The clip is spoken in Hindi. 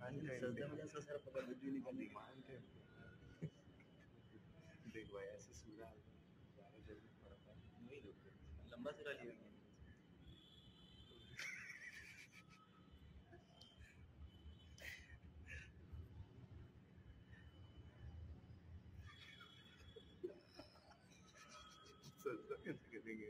सजदा में जैसा सर पकड़ जो निकल मानते देख भाई ऐसे सूरा ज़्यादा जल्दी पड़ता है वही लोग लंबा सिरा लिया गया सजदा कैसे करेंगे